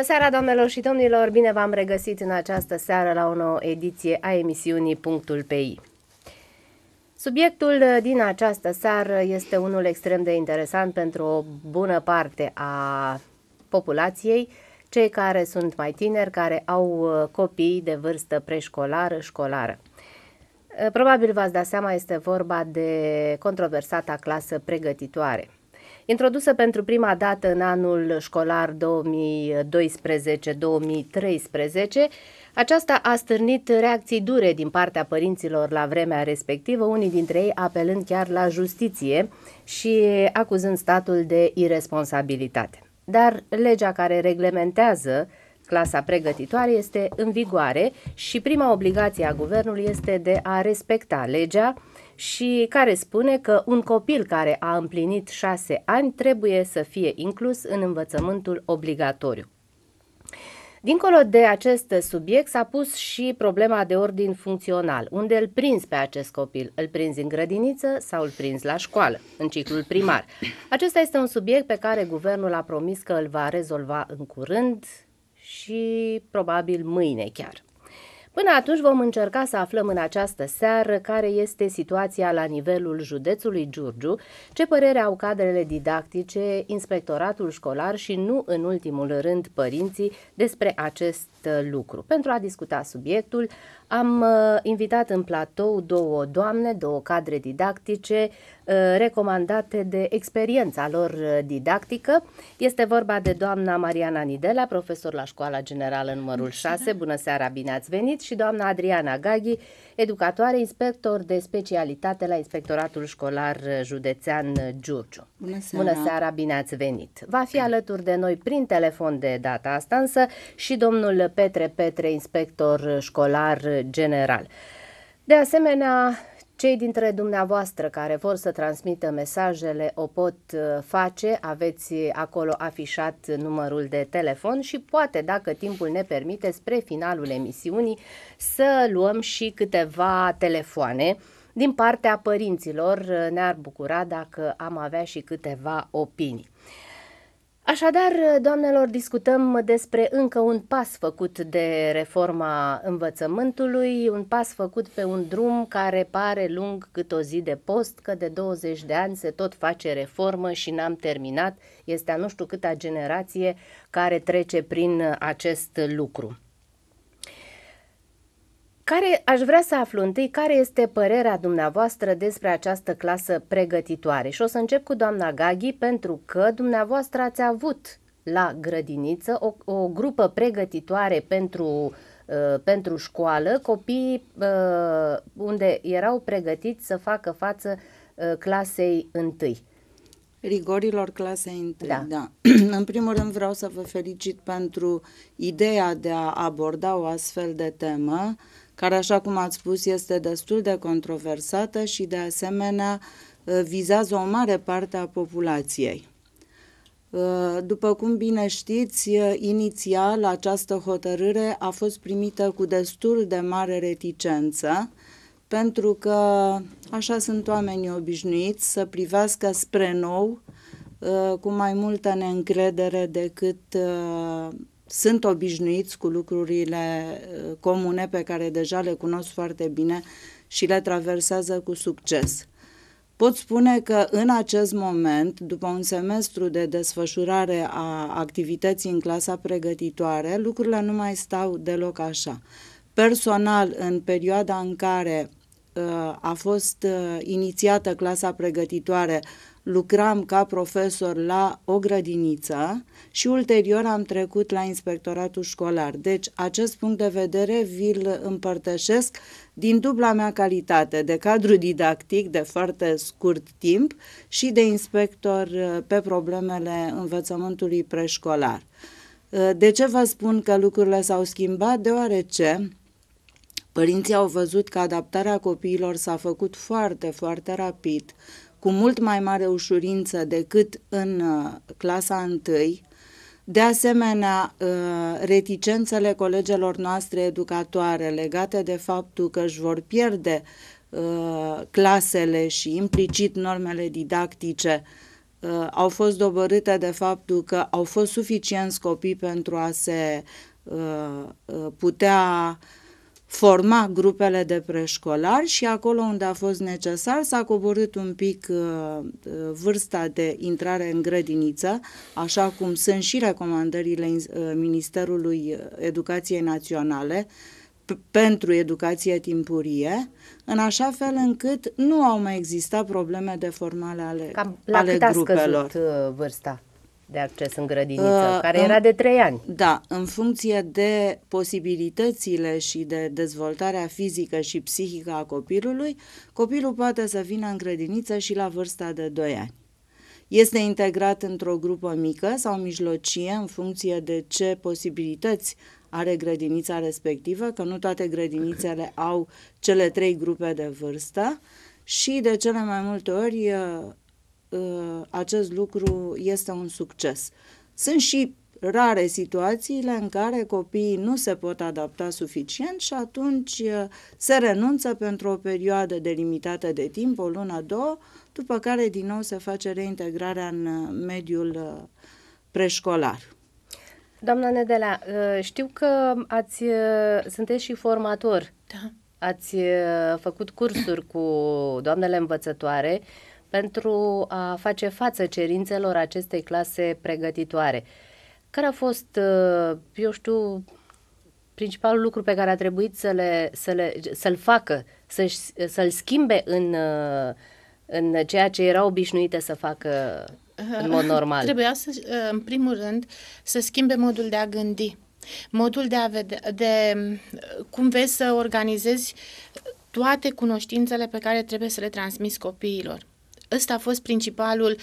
seara, doamnelor și domnilor! Bine v-am regăsit în această seară la o nouă ediție a emisiunii Punctul pe I. Subiectul din această seară este unul extrem de interesant pentru o bună parte a populației, cei care sunt mai tineri, care au copii de vârstă preșcolară, școlară. Probabil v-ați dat seama, este vorba de controversata clasă pregătitoare. Introdusă pentru prima dată în anul școlar 2012-2013, aceasta a stârnit reacții dure din partea părinților la vremea respectivă, unii dintre ei apelând chiar la justiție și acuzând statul de iresponsabilitate. Dar legea care reglementează clasa pregătitoare este în vigoare și prima obligație a guvernului este de a respecta legea, și care spune că un copil care a împlinit 6 ani trebuie să fie inclus în învățământul obligatoriu. Dincolo de acest subiect s-a pus și problema de ordin funcțional. Unde îl prinzi pe acest copil? Îl prinzi în grădiniță sau îl prinzi la școală, în ciclul primar? Acesta este un subiect pe care guvernul a promis că îl va rezolva în curând și probabil mâine chiar. Până atunci vom încerca să aflăm în această seară care este situația la nivelul județului Giurgiu, ce părere au cadrele didactice, inspectoratul școlar și nu în ultimul rând părinții despre acest lucru. Pentru a discuta subiectul am invitat în platou două doamne, două cadre didactice recomandate de experiența lor didactică. Este vorba de doamna Mariana Nidela, profesor la Școala Generală numărul 6. Bună seara, bine ați venit! Și doamna Adriana Gaghi, educatoare, inspector de specialitate la Inspectoratul Școlar Județean Giurgiu. Bună seara! Bună seara, bine ați venit! Va fi alături de noi prin telefon de data asta însă și domnul Petre Petre, inspector școlar general. De asemenea, cei dintre dumneavoastră care vor să transmită mesajele o pot face, aveți acolo afișat numărul de telefon și poate, dacă timpul ne permite, spre finalul emisiunii să luăm și câteva telefoane din partea părinților. Ne-ar bucura dacă am avea și câteva opinii. Așadar, doamnelor, discutăm despre încă un pas făcut de reforma învățământului, un pas făcut pe un drum care pare lung cât o zi de post, că de 20 de ani se tot face reformă și n-am terminat. Este a nu știu câta generație care trece prin acest lucru. Aș vrea să aflu întâi care este părerea dumneavoastră despre această clasă pregătitoare. Și o să încep cu doamna Gaghi, pentru că dumneavoastră ați avut la grădiniță o grupă pregătitoare pentru școală, copii unde erau pregătiți să facă față clasei întâi. Rigorilor clasei întâi, da. În primul rând vreau să vă felicit pentru ideea de a aborda o astfel de temă, care, așa cum ați spus, este destul de controversată și, de asemenea, vizează o mare parte a populației. După cum bine știți, inițial această hotărâre a fost primită cu destul de mare reticență, pentru că așa sunt oamenii obișnuiți să privească spre nou cu mai multă neîncredere decât sunt obișnuiți cu lucrurile comune pe care deja le cunosc foarte bine și le traversează cu succes. Pot spune că în acest moment, după un semestru de desfășurare a activității în clasa pregătitoare, lucrurile nu mai stau deloc așa. Personal, în perioada în care a fost inițiată clasa pregătitoare, lucram ca profesor la o grădiniță și ulterior am trecut la inspectoratul școlar. Deci acest punct de vedere vi-l împărtășesc din dubla mea calitate de cadru didactic de foarte scurt timp și de inspector pe problemele învățământului preșcolar. De ce vă spun că lucrurile s-au schimbat? Deoarece părinții au văzut că adaptarea copiilor s-a făcut foarte, foarte rapid, cu mult mai mare ușurință decât în clasa întâi. De asemenea, reticențele colegelor noastre educatoare legate de faptul că își vor pierde clasele și implicit normele didactice au fost doborâte de faptul că au fost suficienți copii pentru a se putea forma grupele de preșcolari și acolo unde a fost necesar s-a coborât un pic vârsta de intrare în grădiniță, așa cum sunt și recomandările Ministerului Educației Naționale pentru educație timpurie, în așa fel încât nu au mai existat probleme de formare ale grupelor. A scăzut vârsta de acces în grădiniță, care era de 3 ani. Da, în funcție de posibilitățile și de dezvoltarea fizică și psihică a copilului, copilul poate să vină în grădiniță și la vârsta de 2 ani. Este integrat într-o grupă mică sau mijlocie în funcție de ce posibilități are grădinița respectivă, că nu toate grădinițele au cele 3 grupe de vârstă și de cele mai multe ori acest lucru este un succes. Sunt și rare situațiile în care copiii nu se pot adapta suficient și atunci se renunță pentru o perioadă delimitată de timp, o lună, 2, după care din nou se face reintegrarea în mediul preșcolar. Doamna Nedelea, știu că sunteți și formator. Da. Ați făcut cursuri cu doamnele învățătoare pentru a face față cerințelor acestei clase pregătitoare. Care a fost, eu știu, principalul lucru pe care a trebuit să-l facă, să-l schimbe în ceea ce erau obișnuite să facă în mod normal? Trebuia, în primul rând, să schimbe modul de a gândi, modul de a vedea, cum vezi să organizezi toate cunoștințele pe care trebuie să le transmiți copiilor. Ăsta a fost principalul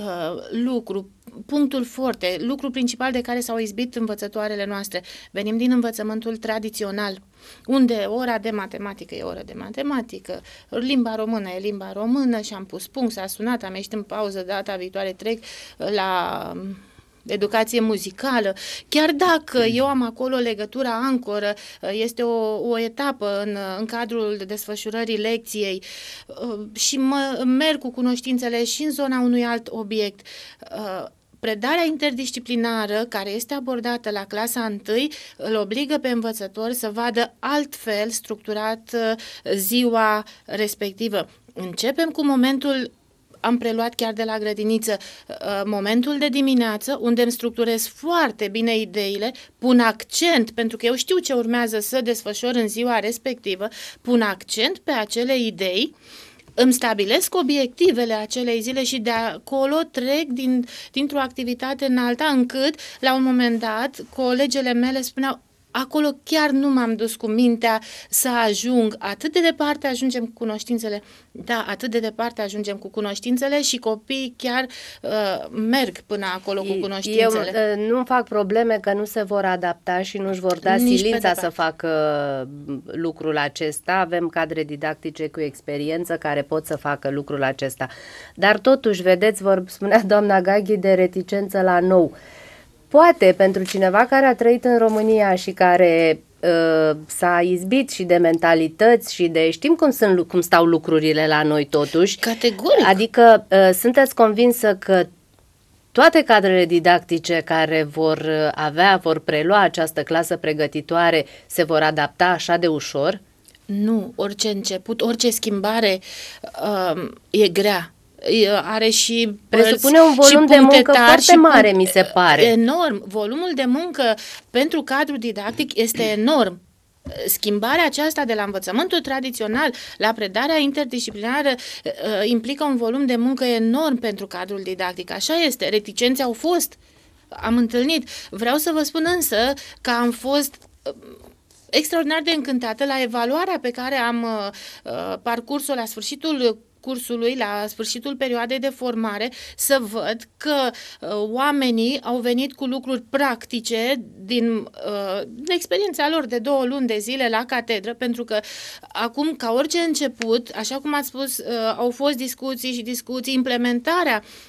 lucru, punctul forte, lucru principal de care s-au izbit învățătoarele noastre. Venim din învățământul tradițional, unde ora de matematică e oră de matematică, limba română e limba română și am pus punct, s-a sunat, am ieșit în pauză, data viitoare trec la educație muzicală, chiar dacă eu am acolo legătura ancoră, este o etapă în cadrul desfășurării lecției și merg cu cunoștințele și în zona unui alt obiect. Predarea interdisciplinară, care este abordată la clasa 1, îl obligă pe învățător să vadă altfel structurat ziua respectivă. Începem cu momentul, am preluat chiar de la grădiniță, momentul de dimineață, unde îmi structurez foarte bine ideile, pun accent, pentru că eu știu ce urmează să desfășor în ziua respectivă, pun accent pe acele idei, îmi stabilesc obiectivele acelei zile și de acolo trec dintr-o activitate în alta, încât, la un moment dat, colegele mele spuneau: acolo chiar nu m-am dus cu mintea să ajung. Atât de departe ajungem cu cunoștințele. Da, atât de departe ajungem cu cunoștințele și copiii chiar merg până acolo cu cunoștințele. Eu nu fac probleme că nu se vor adapta și nu-și vor da silința să facă lucrul acesta. Avem cadre didactice cu experiență care pot să facă lucrul acesta. Dar totuși, vedeți, spunea doamna Gaghi de reticență la nou. Poate pentru cineva care a trăit în România și care s-a izbit și de mentalități și de știm cum stau lucrurile la noi totuși. Categoric. Adică sunteți convinsă că toate cadrele didactice care vor prelua această clasă pregătitoare se vor adapta așa de ușor? Nu, orice început, orice schimbare e grea. Are și presupune un volum de muncă foarte mare, mi se pare. Enorm. Volumul de muncă pentru cadrul didactic este enorm. Schimbarea aceasta de la învățământul tradițional la predarea interdisciplinară implică un volum de muncă enorm pentru cadrul didactic. Așa este. Reticențe au fost. Am întâlnit. Vreau să vă spun însă că am fost extraordinar de încântată la evaluarea pe care am parcurs-o la sfârșitul cursului, la sfârșitul perioadei de formare, să văd că oamenii au venit cu lucruri practice din experiența lor de 2 luni de zile la catedră, pentru că acum, ca orice început, așa cum ați spus, au fost discuții și discuții, implementarea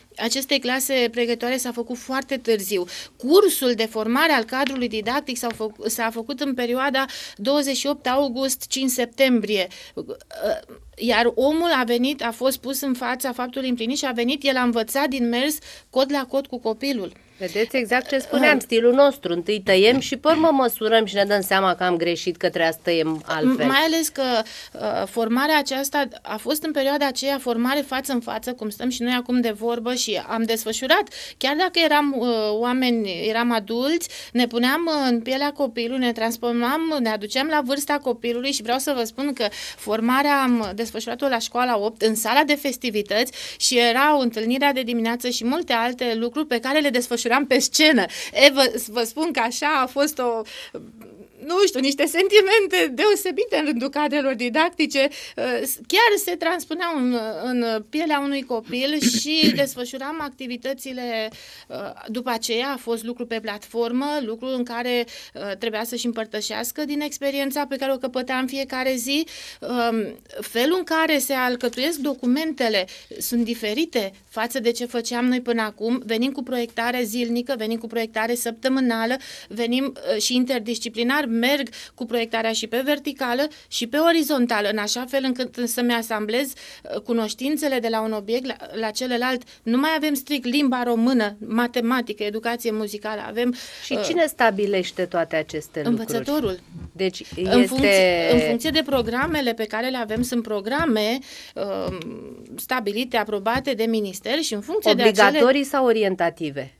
acestei clase pregătitoare s-a făcut foarte târziu. Cursul de formare al cadrului didactic s-a făcut în perioada 28 august-5 septembrie. Iar omul a fost pus în fața faptului împlinit și a venit, el a învățat din mers cod la cod cu copilul. Vedeți exact ce spuneam, stilul nostru. Întâi tăiem și pe urmă măsurăm și ne dăm seama că am greșit, că trebuia să tăiem altfel. Mai ales că formarea aceasta a fost în perioada aceea formare față în față, cum stăm și noi acum de vorbă, și am desfășurat. Chiar dacă eram adulți, ne puneam în pielea copilului, ne transformam, ne aduceam la vârsta copilului și vreau să vă spun că formarea am desfășurat-o la școala 8, în sala de festivități, și era o întâlnire de dimineață și multe alte lucruri pe care le desfășuram pe scenă. Vă spun că așa a fost niște sentimente deosebite în rândul cadrelor didactice. Chiar se transpuneau în pielea unui copil și desfășuram activitățile. După aceea a fost lucru pe platformă, lucru în care trebuia să-și împărtășească din experiența pe care o căpătea în fiecare zi. Felul în care se alcătuiesc documentele sunt diferite față de ce făceam noi până acum. Venim cu proiectare zilnică, venim cu proiectare săptămânală, venim și interdisciplinar, merg cu proiectarea și pe verticală și pe orizontală, în așa fel încât să-mi asamblez cunoștințele de la un obiect la celălalt. Nu mai avem strict limba română, matematică, educație muzicală. Avem. Și cine stabilește toate aceste lucruri? Învățătorul. Deci în funcție de programele pe care le avem, sunt programe stabilite, aprobate de minister și în funcție obligatorii sau orientative?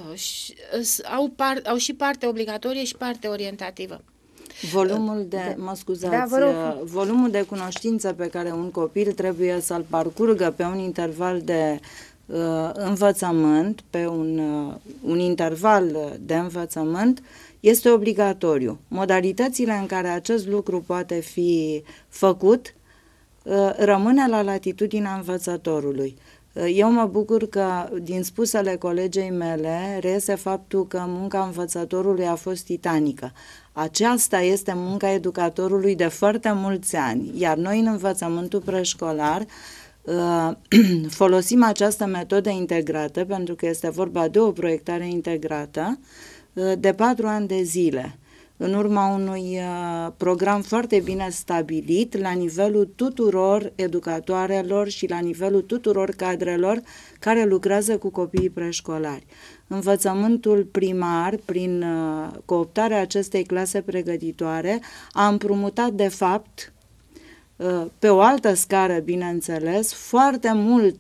Au și parte obligatorie și parte orientativă. Volumul de cunoștință pe care un copil trebuie să-l parcurgă pe un interval de învățământ, pe un interval de învățământ, este obligatoriu. Modalitățile în care acest lucru poate fi făcut rămâne la latitudinea învățătorului. Eu mă bucur că din spusele colegei mele reiese faptul că munca învățătorului a fost titanică. Aceasta este munca educatorului de foarte mulți ani, iar noi în învățământul preșcolar folosim această metodă integrată, pentru că este vorba de o proiectare integrată, de 4 ani de zile, în urma unui program foarte bine stabilit la nivelul tuturor educatoarelor și la nivelul tuturor cadrelor care lucrează cu copiii preșcolari. Învățământul primar, prin cooptarea acestei clase pregătitoare, a împrumutat de fapt, pe o altă scară, bineînțeles, foarte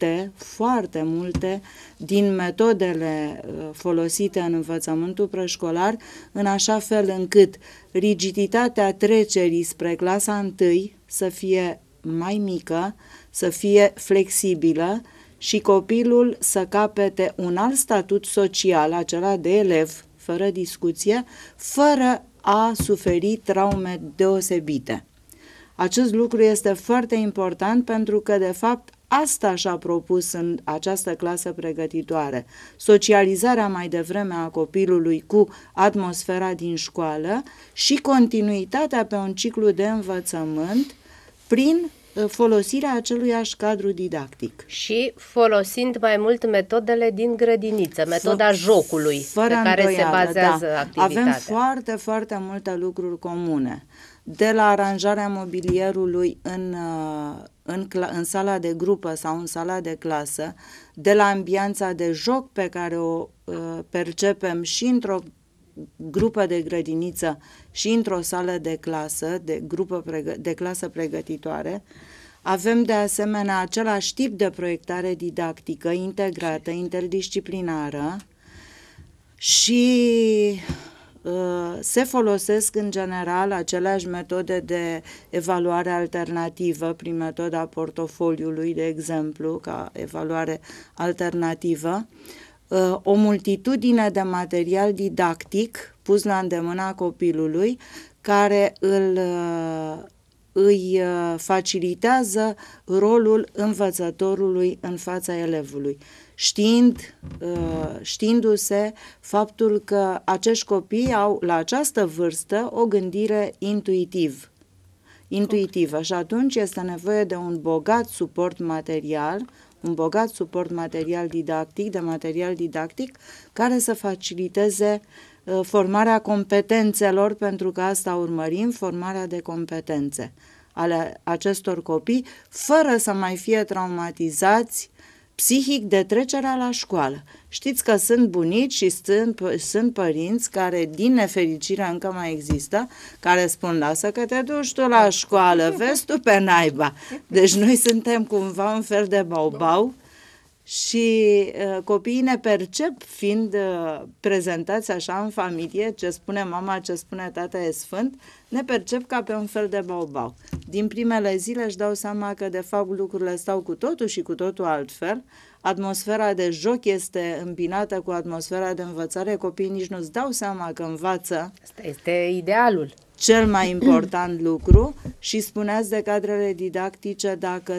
multe din metodele folosite în învățământul preșcolar, în așa fel încât rigiditatea trecerii spre clasa 1 să fie mai mică, să fie flexibilă și copilul să capete un alt statut social, acela de elev, fără discuție, fără a suferi traume deosebite. Acest lucru este foarte important pentru că, de fapt, asta și-a propus în această clasă pregătitoare. Socializarea mai devreme a copilului cu atmosfera din școală și continuitatea pe un ciclu de învățământ prin folosirea aceluiași cadru didactic. Și folosind mai mult metodele din grădiniță, metoda jocului, pe care se bazează activitatea. Avem foarte multe lucruri comune. De la aranjarea mobilierului în sala de grupă sau în sala de clasă, de la ambianța de joc pe care o percepem și într-o grupă de grădiniță și într-o sală de clasă, de clasă pregătitoare. Avem de asemenea același tip de proiectare didactică integrată, interdisciplinară și se folosesc în general aceleași metode de evaluare alternativă, prin metoda portofoliului, de exemplu, ca evaluare alternativă, o multitudine de material didactic pus la îndemâna copilului, care îi facilitează rolul învățătorului în fața elevului, știindu-se faptul că acești copii au la această vârstă o gândire intuitivă și atunci este nevoie de un bogat suport material, un bogat suport material didactic, de material didactic, care să faciliteze formarea competențelor, pentru că asta urmărim, formarea de competențe ale acestor copii, fără să mai fie traumatizați psihic de trecerea la școală. Știți că sunt bunici și sunt părinți care, din nefericire, încă mai există, care spun, lasă că te duci tu la școală, vezi tu pe naiba. Deci noi suntem cumva un fel de baubau și copiii ne percep fiind prezentați așa în familie, ce spune mama, ce spune tata e sfânt, ne percep ca pe un fel de baubau. Din primele zile își dau seama că de fapt lucrurile stau cu totul și cu totul altfel. Atmosfera de joc este îmbinată cu atmosfera de învățare, copiii nici nu-ți dau seama că învață. Asta este idealul. Cel mai important lucru. Și spuneați de cadrele didactice, dacă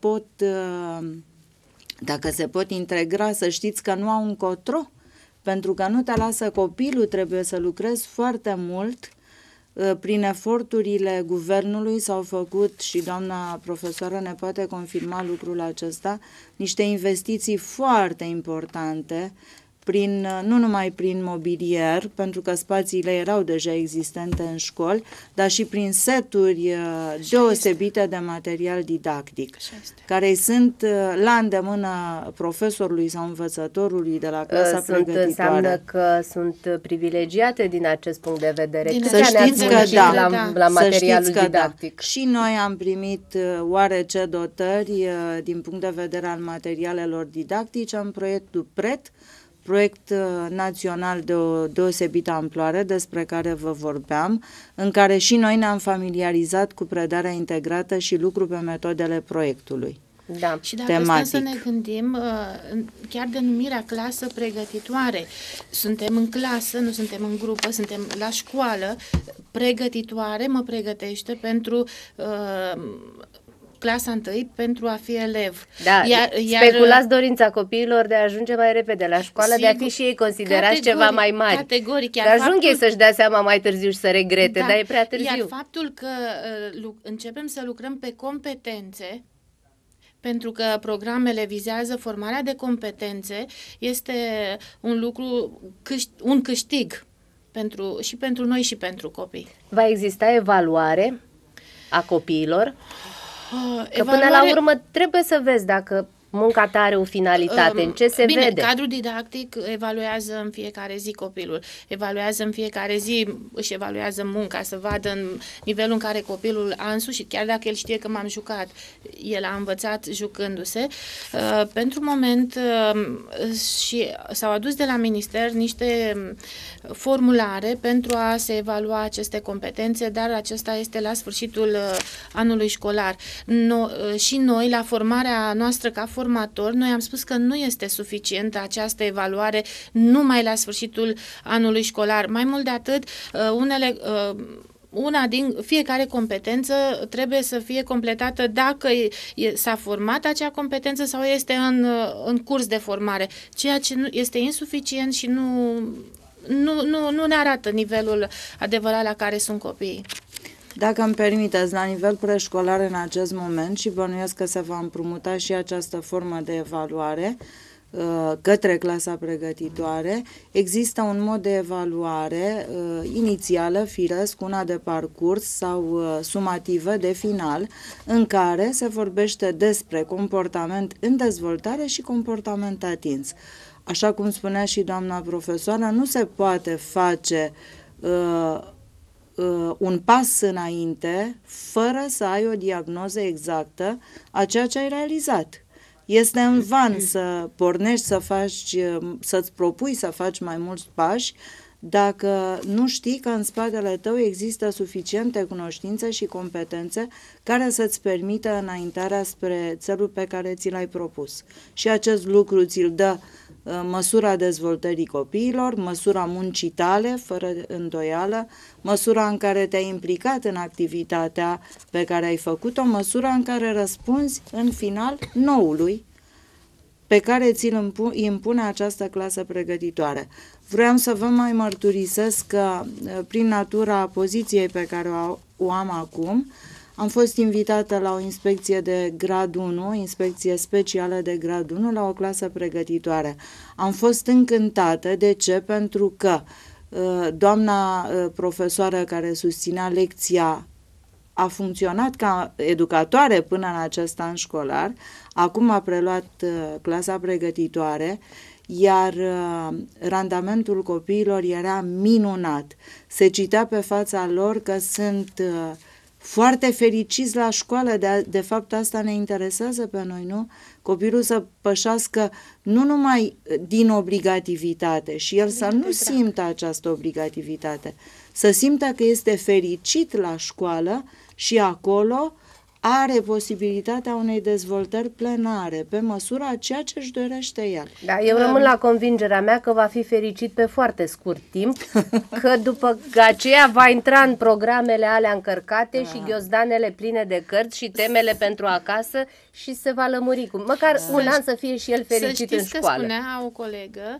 se pot integra, să știți că nu au încotro, pentru că nu te lasă copilul, trebuie să lucrezi foarte mult. Prin eforturile guvernului s-au făcut, și doamna profesoară ne poate confirma lucrul acesta, niște investiții foarte importante, nu numai prin mobilier, pentru că spațiile erau deja existente în școli, dar și prin seturi deosebite de material didactic, care sunt la îndemână profesorului sau învățătorului de la clasa pregătitoare. Înseamnă că sunt privilegiate din acest punct de vedere. Să știți că la materialul didactic. Da. Și noi am primit oarece dotări din punct de vedere al materialelor didactice în proiectul PRET, proiect național de o deosebită amploare despre care vă vorbeam, în care și noi ne-am familiarizat cu predarea integrată și lucru pe metodele proiectului. Da. Și dacă stăm să ne gândim, chiar denumirea clasă pregătitoare, suntem în clasă, nu suntem în grupă, suntem la școală, pregătitoare mă pregătește pentru clasa 1 pentru a fi elev. Da, speculați dorința copiilor de a ajunge mai repede la școală, sigur, de a fi și ei considerați ceva mai mari. Categoric. Dar ajung ei să-și dea seama mai târziu și să regrete, dar e prea târziu. Iar faptul că începem să lucrăm pe competențe, pentru că programele vizează formarea de competențe, este un lucru, un câștig și pentru noi și pentru copii. Va exista evaluare a copiilor? Că până la urmă trebuie să vezi dacă munca ta are o finalitate, în ce se vede. Cadrul didactic evaluează în fiecare zi copilul, evaluează în fiecare zi, își evaluează munca, să vadă în nivelul în care copilul a însușit, chiar dacă el știe că m-am jucat, el a învățat jucându-se. Pentru moment și s-au adus de la minister niște formulare pentru a se evalua aceste competențe, dar acesta este la sfârșitul anului școlar. Și noi, la formarea noastră ca formator, noi am spus că nu este suficientă această evaluare numai la sfârșitul anului școlar. Mai mult de atât, una din fiecare competență trebuie să fie completată dacă s-a format acea competență sau este în curs de formare, ceea ce este insuficient și nu ne arată nivelul adevărat la care sunt copiii. Dacă îmi permiteți, la nivel preșcolar în acest moment, și bănuiesc că se va împrumuta și această formă de evaluare către clasa pregătitoare, există un mod de evaluare inițială, firesc, una de parcurs sau sumativă de final, în care se vorbește despre comportament în dezvoltare și comportament atins. Așa cum spunea și doamna profesoară, nu se poate face un pas înainte fără să ai o diagnoză exactă a ceea ce ai realizat. Este în van să pornești să-ți propui să faci mai mulți pași dacă nu știi că în spatele tău există suficiente cunoștințe și competențe care să-ți permită înaintarea spre țelul pe care ți l-ai propus. Și acest lucru ți-l dă măsura dezvoltării copiilor, măsura muncii tale, fără îndoială, măsura în care te-ai implicat în activitatea pe care ai făcut-o, măsura în care răspunzi în final noului pe care ți-l impune această clasă pregătitoare. Vreau să vă mai mărturisesc că prin natura poziției pe care o am acum, Am fost invitată la o inspecție de grad 1, o inspecție specială de grad 1 la o clasă pregătitoare. Am fost încântată. De ce? Pentru că doamna profesoară care susținea lecția a funcționat ca educatoare până în acest an școlar, acum a preluat clasa pregătitoare, iar randamentul copiilor era minunat. Se citea pe fața lor că sunt foarte fericiți la școală, de fapt asta ne interesează pe noi, nu? Copilul să pășească nu numai din obligativitate și el să nu simtă această obligativitate, să simtă că este fericit la școală și acolo are posibilitatea unei dezvoltări plenare, pe măsura a ceea ce își dorește el. Da, eu rămân la convingerea mea că va fi fericit pe foarte scurt timp, că după aceea va intra în programele alea încărcate și ghiozdanele pline de cărți și temele pentru acasă și se va lămuri cu măcar un an să fie și el fericit în școală. Că spunea o colegă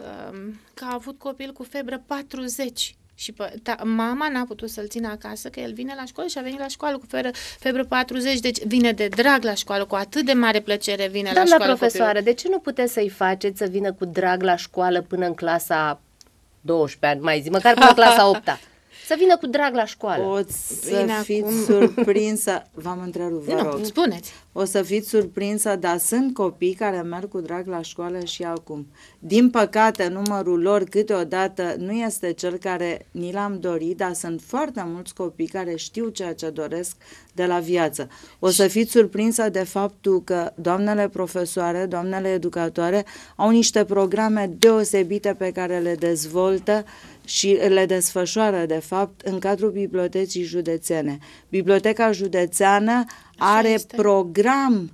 că a avut copil cu febră 40. Și mama n-a putut să-l țină acasă, că el vine la școală și a venit la școală cu febră 40, deci vine de drag la școală, cu atât de mare plăcere vine la școală. Doamna profesoară, de ce nu puteți să-i faceți să vină cu drag la școală până în clasa 12, mai zi, măcar până în clasa 8-a? Să vină cu drag la școală. O să fiți surprinsă. V-am întrerupt, vă rog. Spuneți. O să fiți surprinsă, dar sunt copii care merg cu drag la școală și acum. Din păcate, numărul lor câteodată nu este cel care ni l-am dorit, dar sunt foarte mulți copii care știu ceea ce doresc de la viață. O să fiți surprinsă de faptul că doamnele profesoare, doamnele educatoare au niște programe deosebite pe care le dezvoltă și le desfășoară, de fapt, în cadrul Bibliotecii Județene. Biblioteca Județeană are program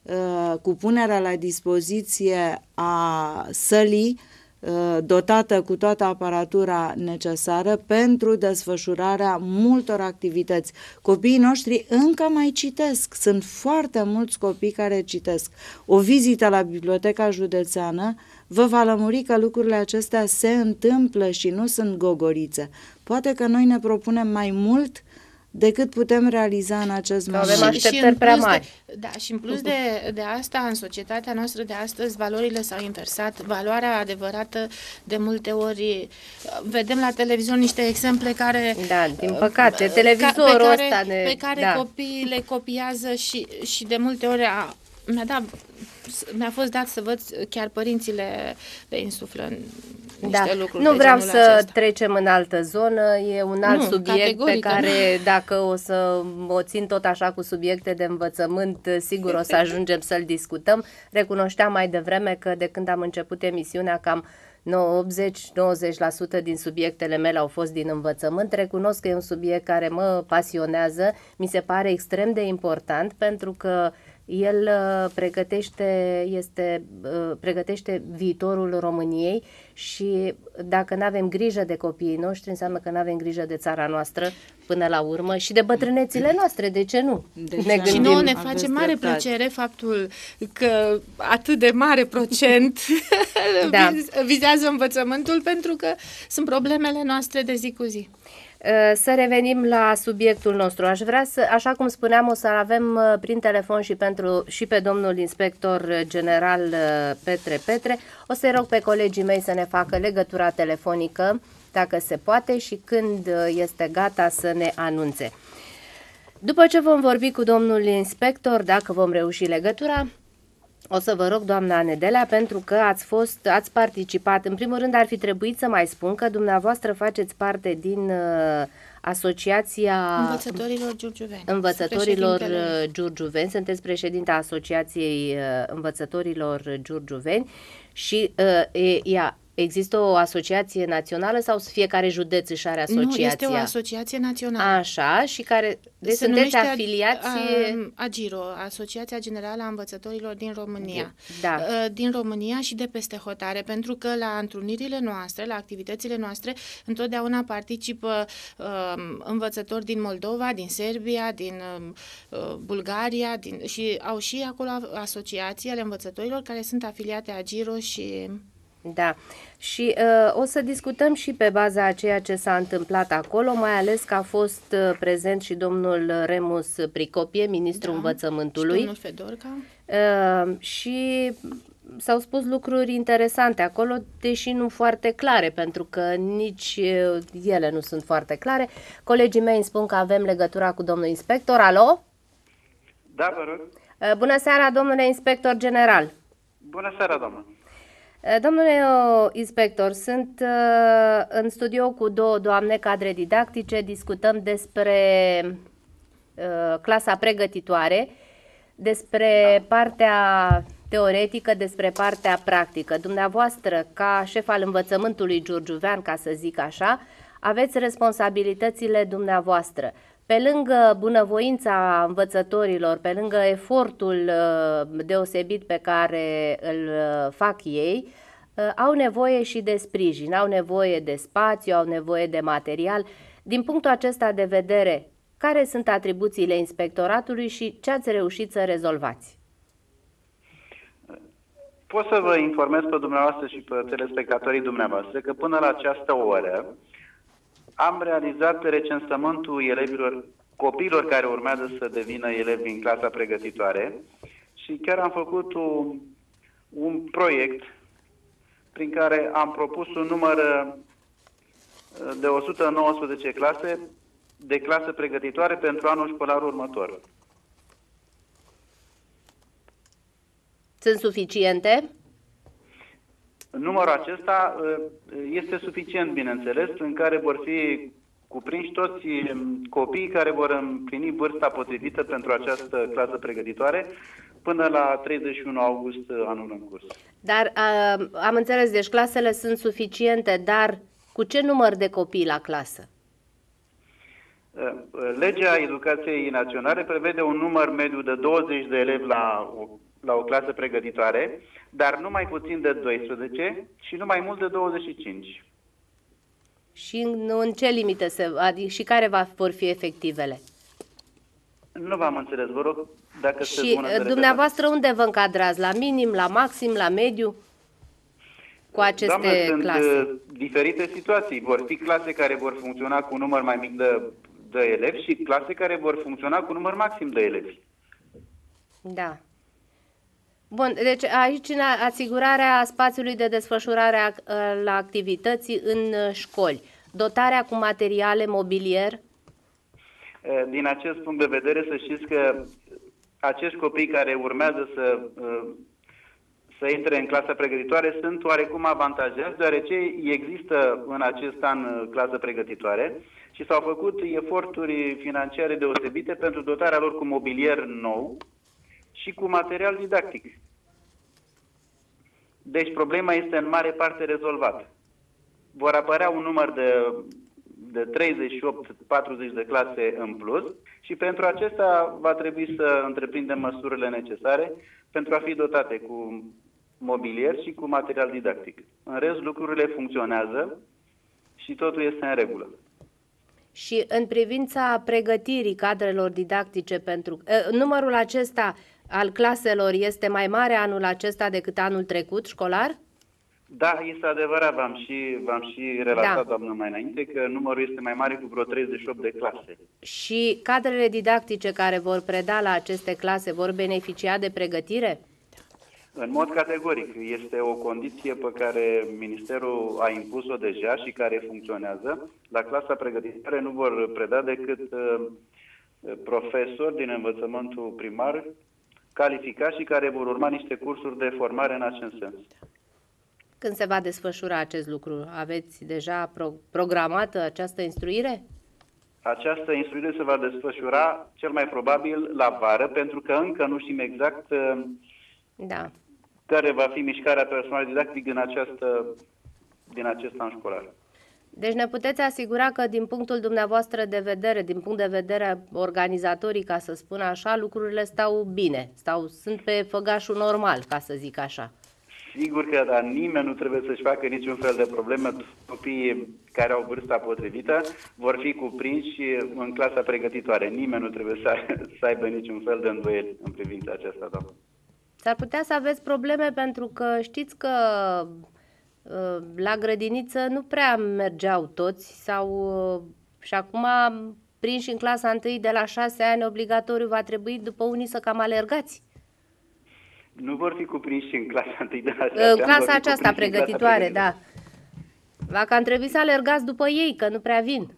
cu punerea la dispoziție a sălii dotată cu toată aparatura necesară pentru desfășurarea multor activități. Copiii noștri încă mai citesc. Sunt foarte mulți copii care citesc. O vizită la Biblioteca Județeană vă va lămuri că lucrurile acestea se întâmplă și nu sunt gogorițe. Poate că noi ne propunem mai mult decât putem realiza în acest moment. Avem așteptări prea mari. Și în plus de asta, în societatea noastră de astăzi, valorile s-au inversat. Valoarea adevărată, de multe ori, vedem la televizor niște exemple care... Da, din păcate, televizorul ăsta pe care copiii le copiază și de multe ori mi-a fost dat să văd, chiar părinții le insuflă niște lucruri. Nu vreau să acesta. Trecem în altă zonă, e un alt subiect pe care dacă o să o țin tot așa cu subiecte de învățământ, sigur o să ajungem să-l discutăm. Recunoșteam mai devreme că de când am început emisiunea cam 80-90% din subiectele mele au fost din învățământ. Recunosc că e un subiect care mă pasionează, mi se pare extrem de important pentru că el pregătește viitorul României și dacă nu avem grijă de copiii noștri, înseamnă că nu avem grijă de țara noastră până la urmă și de bătrânețile noastre, de ce nu? Și nouă ne face mare plăcere faptul că atât de mare procent vizează învățământul, pentru că sunt problemele noastre de zi cu zi. Să revenim la subiectul nostru. Aș vrea să, așa cum spuneam, o să avem prin telefon și pe domnul inspector general Petre. O să-i rog pe colegii mei să ne facă legătura telefonică, dacă se poate, și când este gata să ne anunțe. După ce vom vorbi cu domnul inspector, dacă vom reuși legătura, o să vă rog, doamna Nedelea, pentru că ați participat. În primul rând ar fi trebuit să mai spun că dumneavoastră faceți parte din Asociația Învățătorilor Giurgiuveni. Sunteți președinta Asociației Învățătorilor Giurgiuveni și există o asociație națională sau fiecare județ își are asociația? Nu, este o asociație națională. Așa, și care... Deci sunteți afiliați... AGIRO, Asociația Generală a Învățătorilor din România. Da. Din România și de peste hotare, pentru că la întrunirile noastre, la activitățile noastre, întotdeauna participă învățători din Moldova, din Serbia, din Bulgaria, și au și acolo asociații ale învățătorilor care sunt afiliate AGIRO și... Da, și o să discutăm și pe baza a ceea ce s-a întâmplat acolo, mai ales că a fost prezent și domnul Remus Pricopie, ministrul învățământului. Și domnul Fedorca. Și s-au spus lucruri interesante acolo, deși nu foarte clare, pentru că nici ele nu sunt foarte clare. Colegii mei îmi spun că avem legătura cu domnul inspector. Alo? Da, vă rog. Bună seara, domnule inspector general. Bună seara, doamnă. Domnule inspector, sunt în studio cu două doamne cadre didactice, discutăm despre clasa pregătitoare, despre partea teoretică, despre partea practică. Dumneavoastră, ca șef al învățământului giurgiuvean, ca să zic așa, aveți responsabilitățile dumneavoastră. Pe lângă bunăvoința învățătorilor, pe lângă efortul deosebit pe care îl fac ei, au nevoie și de sprijin, au nevoie de spațiu, au nevoie de material. Din punctul acesta de vedere, care sunt atribuțiile inspectoratului și ce ați reușit să rezolvați? Pot să vă informez pe dumneavoastră și pe telespectatorii dumneavoastră că până la această oră am realizat recensământul copiilor care urmează să devină elevi în clasa pregătitoare și chiar am făcut un proiect prin care am propus un număr de 119 clase de clasă pregătitoare pentru anul școlar următor. Sunt suficiente? Numărul acesta este suficient, bineînțeles, în care vor fi cuprinși toți copiii care vor împlini vârsta potrivită pentru această clasă pregătitoare până la 31 august anul în curs. Dar am înțeles, deci clasele sunt suficiente, dar cu ce număr de copii la clasă? Legea Educației Naționale prevede un număr mediu de 20 de elevi la o clasă pregătitoare, dar nu mai puțin de 12 și nu mai mult de 25. Și în ce limite și care vor fi efectivele? Nu v-am înțeles, vă rog, dacă și dumneavoastră unde vă încadrați? La minim, la maxim, la mediu? Cu aceste clase? Sunt diferite situații. Vor fi clase care vor funcționa cu un număr mai mic de elevi și clase care vor funcționa cu un număr maxim de elevi. Da. Bun, deci aici în asigurarea spațiului de desfășurare la activității în școli, dotarea cu materiale, mobilier? Din acest punct de vedere, să știți că acești copii care urmează să intre în clasa pregătitoare sunt oarecum avantajați, deoarece există în acest an clasă pregătitoare și s-au făcut eforturi financiare deosebite pentru dotarea lor cu mobilier nou și cu material didactic. Deci problema este în mare parte rezolvată. Vor apărea un număr de 38-40 de clase în plus și pentru acesta va trebui să întreprindem măsurile necesare pentru a fi dotate cu mobilier și cu material didactic. În rest, lucrurile funcționează și totul este în regulă. Și în privința pregătirii cadrelor didactice pentru numărul acesta al claselor este mai mare anul acesta decât anul trecut școlar? Da, este adevărat, v-am și relatat, da, doamnă, mai înainte, că numărul este mai mare cu vreo 38 de clase. Și cadrele didactice care vor preda la aceste clase vor beneficia de pregătire? În mod categoric. Este o condiție pe care Ministerul a impus-o deja și care funcționează. La clasa pregătitoare nu vor preda decât profesori din învățământul primar calificați și care vor urma niște cursuri de formare în acest sens. Când se va desfășura acest lucru? Aveți deja programată această instruire? Această instruire se va desfășura cel mai probabil la vară, pentru că încă nu știm exact care va fi mișcarea personalului didactic din acest an școlar. Deci ne puteți asigura că din punctul dumneavoastră de vedere, din punct de vedere organizatorii, ca să spun așa, lucrurile stau bine, sunt pe făgașul normal, ca să zic așa. Sigur că dar nimeni nu trebuie să-și facă niciun fel de probleme. Copiii care au vârsta potrivită vor fi cuprinși în clasa pregătitoare. Nimeni nu trebuie să aibă niciun fel de îndoieli în privința aceasta, doamnă. S-ar putea să aveți probleme pentru că știți că La grădiniță nu prea mergeau toți și acum prinși în clasa 1 de la 6 ani obligatoriu va trebui după unii să cam alergați. Nu vor fi cuprinși în clasa 1 de la 6 ani. Clasa aceasta pregătitoare, da. Va cam trebui să alergați după ei, că nu prea vin.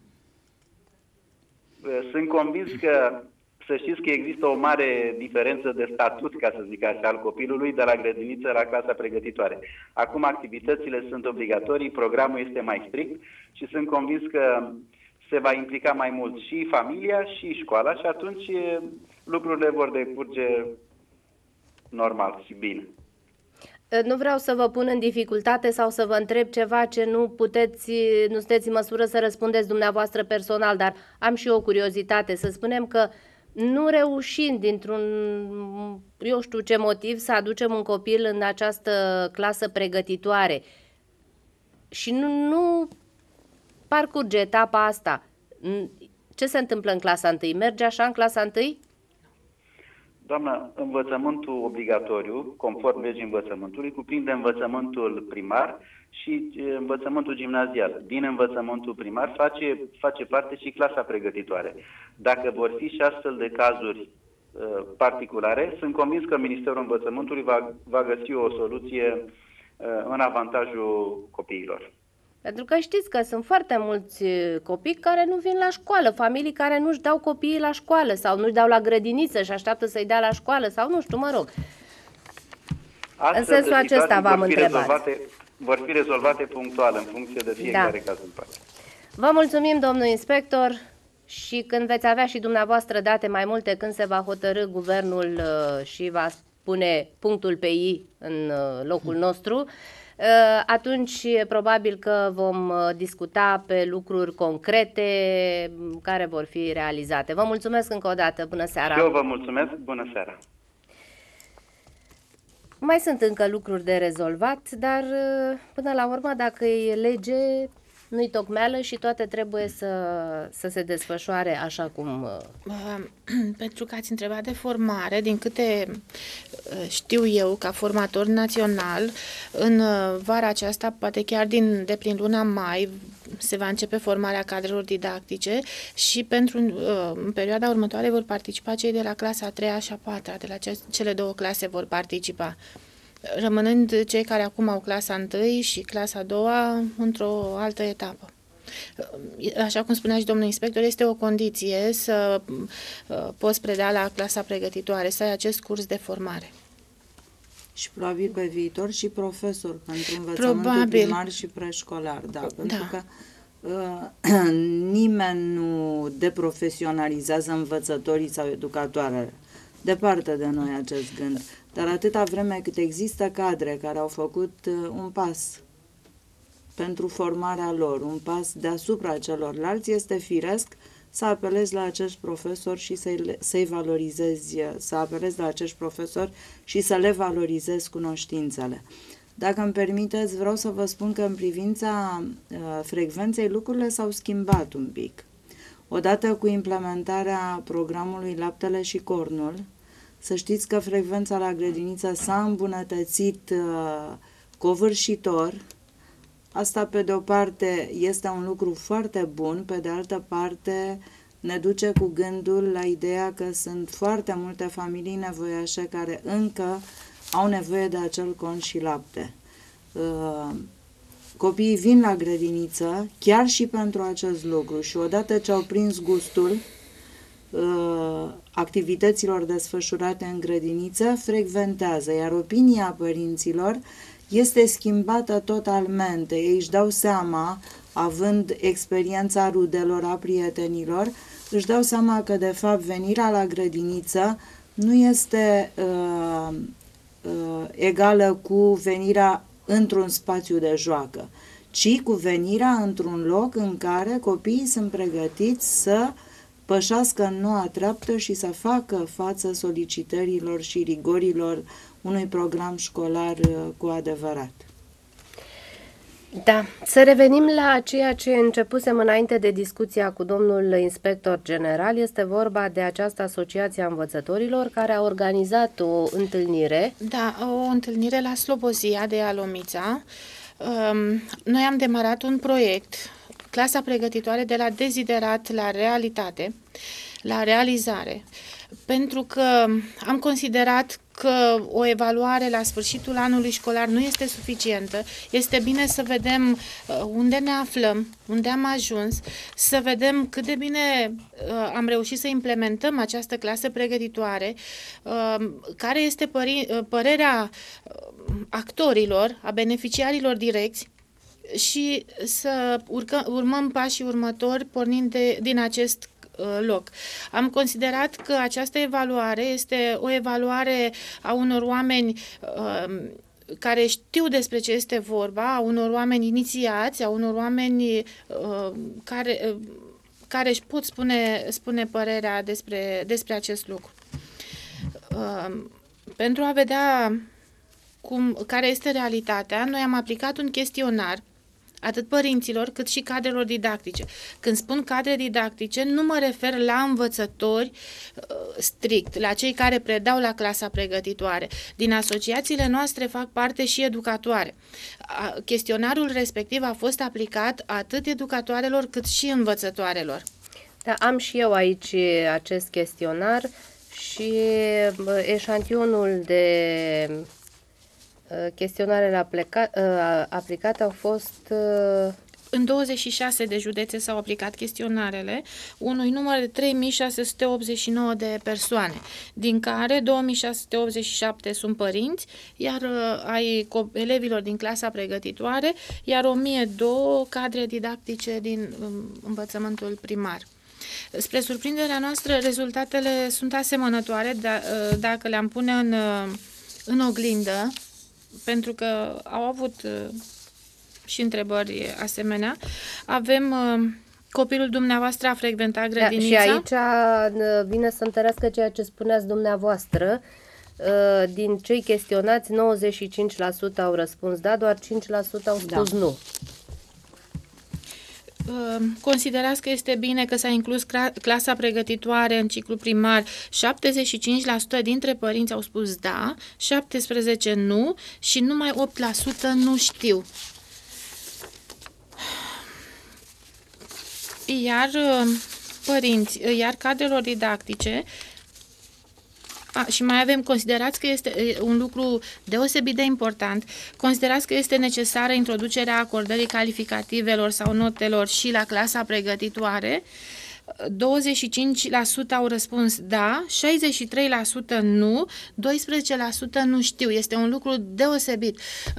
Sunt convins că, să știți că există o mare diferență de statut, ca să zic așa, al copilului de la grădiniță la clasa pregătitoare. Acum activitățile sunt obligatorii, programul este mai strict și sunt convins că se va implica mai mult și familia și școala și atunci lucrurile vor decurge normal și bine. Nu vreau să vă pun în dificultate sau să vă întreb ceva ce nu sunteți în măsură să răspundeți dumneavoastră personal, dar am și o curiozitate. Să spunem că nu reușind dintr-un, eu știu ce motiv, să aducem un copil în această clasă pregătitoare și nu parcurge etapa asta, ce se întâmplă în clasa 1? Merge așa în clasa 1? Doamnă, învățământul obligatoriu, conform legii învățământului, cuprinde învățământul primar și învățământul gimnazial. Din învățământul primar face parte și clasa pregătitoare. Dacă vor fi și astfel de cazuri particulare, sunt convins că Ministerul Învățământului va găsi o soluție în avantajul copiilor. Pentru că știți că sunt foarte mulți copii care nu vin la școală, familii care nu-și dau copiii la școală sau nu-și dau la grădiniță și așteaptă să-i dea la școală sau nu știu, mă rog. În sensul acesta v-am întrebat. Vor fi rezolvate punctual în funcție de fiecare caz în parte. Vă mulțumim, domnul inspector, și când veți avea și dumneavoastră date mai multe, când se va hotărî guvernul și va pune punctul pe I în locul nostru, atunci probabil că vom discuta pe lucruri concrete care vor fi realizate. Vă mulțumesc încă o dată, bună seara! Eu vă mulțumesc, bună seara! Mai sunt încă lucruri de rezolvat, dar până la urmă, dacă e lege, nu-i tocmeală și toate trebuie să se desfășoare așa cum... Pentru că ați întrebat de formare, din câte știu eu ca formator național, în vara aceasta, poate chiar de prin luna mai, se va începe formarea cadrelor didactice și în perioada următoare vor participa cei de la clasa a 3-a și a 4-a, de la cele două clase vor participa, rămânând cei care acum au clasa 1 și clasa 2 într-o altă etapă. Așa cum spunea și domnul inspector, este o condiție să poți preda la clasa pregătitoare, să ai acest curs de formare. Și probabil pe viitor și profesor pentru învățământul primar și preșcolar, pentru că nimeni nu deprofesionalizează învățătorii sau educatoarele. Departe de noi acest gând. Dar atâta vreme cât există cadre care au făcut un pas pentru formarea lor, un pas deasupra celorlalți, este firesc să apelezi la acești profesori și să-i valorizezi, să apelezi la acești profesori și să le valorizezi cunoștințele. Dacă îmi permiteți, vreau să vă spun că în privința frecvenței lucrurile s-au schimbat un pic. Odată cu implementarea programului Laptele și Cornul, să știți că frecvența la grădiniță s-a îmbunătățit covârșitor. Asta, pe de o parte, este un lucru foarte bun, pe de altă parte ne duce cu gândul la ideea că sunt foarte multe familii nevoiașe care încă au nevoie de acel con și lapte. Copiii vin la grădiniță chiar și pentru acest lucru și odată ce au prins gustul activităților desfășurate în grădiniță, frecventează, iar opinia părinților este schimbată totalmente. Ei își dau seama, având experiența rudelor, a prietenilor, își dau seama că de fapt venirea la grădiniță nu este egală cu venirea într-un spațiu de joacă, ci cu venirea într-un loc în care copiii sunt pregătiți să pășească în noua treaptă și să facă față solicitărilor și rigorilor unui program școlar cu adevărat. Da, să revenim la ceea ce începusem înainte de discuția cu domnul inspector general. Este vorba de această asociație a învățătorilor care a organizat o întâlnire. Da, o întâlnire la Slobozia de Alomița, Noi am demarat un proiect, clasa pregătitoare, de la deziderat la realitate, la realizare, pentru că am considerat că o evaluare la sfârșitul anului școlar nu este suficientă. Este bine să vedem unde ne aflăm, unde am ajuns, să vedem cât de bine am reușit să implementăm această clasă pregătitoare, care este părerea actorilor, a beneficiarilor direcți, și să urmăm pașii următori pornind din acest loc. Am considerat că această evaluare este o evaluare a unor oameni care știu despre ce este vorba, a unor oameni inițiați, a unor oameni care își pot spune părerea despre acest lucru. Pentru a vedea care este realitatea, noi am aplicat un chestionar atât părinților cât și cadrelor didactice. Când spun cadre didactice, nu mă refer la învățători strict, la cei care predau la clasa pregătitoare. Din asociațiile noastre fac parte și educatoare. Chestionarul respectiv a fost aplicat atât educatoarelor cât și învățătoarelor. Da, am și eu aici acest chestionar și eșantionul de chestionarele aplicate au fost... În 26 de județe s-au aplicat chestionarele, unui număr de 3689 de persoane, din care 2687 sunt părinți, iar ai elevilor din clasa pregătitoare, iar 1002 cadre didactice din învățământul primar. Spre surprinderea noastră, rezultatele sunt asemănătoare dacă le-am pune în oglindă, pentru că au avut și întrebări asemenea. Avem copilul dumneavoastră a frecventat grădinița. Și aici vine să întărească ceea ce spuneați dumneavoastră. Din cei chestionați, 95% au răspuns da, doar 5% au spus nu. Considerați că este bine că s-a inclus clasa pregătitoare în ciclu primar? 75% dintre părinți au spus da, 17% nu și numai 8% nu știu. Iar cadrelor didactice, și mai avem, considerați că este un lucru deosebit de important, considerați că este necesară introducerea acordării calificativelor sau notelor și la clasa pregătitoare? 25% au răspuns da, 63% nu, 12% nu știu. Este un lucru deosebit.